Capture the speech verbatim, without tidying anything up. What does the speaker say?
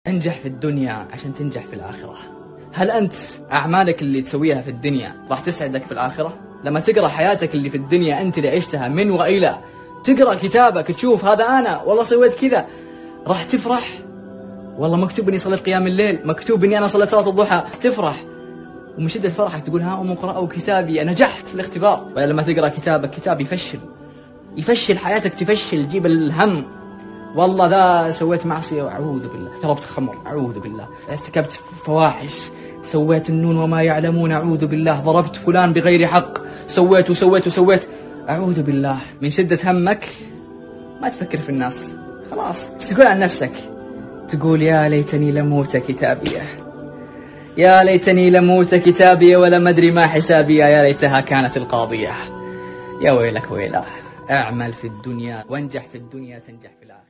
انجح في الدنيا عشان تنجح في الآخرة. هل أنت أعمالك اللي تسويها في الدنيا راح تسعدك في الآخرة؟ لما تقرأ حياتك اللي في الدنيا أنت اللي عشتها من وإلى، تقرأ كتابك تشوف هذا أنا والله سويت كذا، راح تفرح. والله مكتوب إني صليت قيام الليل، مكتوب إني أنا صليت صلاة الضحى، تفرح. ومن شدة فرحك تقول ها أم اقرأوا كتابي نجحت في الاختبار. ولا لما تقرأ كتابك كتاب يفشل يفشل حياتك تفشل، جيب الهم، والله ذا سويت معصية وأعوذ بالله، شربت خمر أعوذ بالله، ارتكبت فواحش، سويت النون وما يعلمون أعوذ بالله، ضربت فلان بغير حق، سويت وسويت وسويت أعوذ بالله. من شدة همك ما تفكر في الناس، خلاص تقول عن نفسك، تقول يا ليتني لموت كتابيه، يا ليتني لموت كتابيه ولم أدري ما حسابيه، يا ليتها كانت القاضية. يا ويلك ويله، اعمل في الدنيا وانجح في الدنيا تنجح في الآخرة.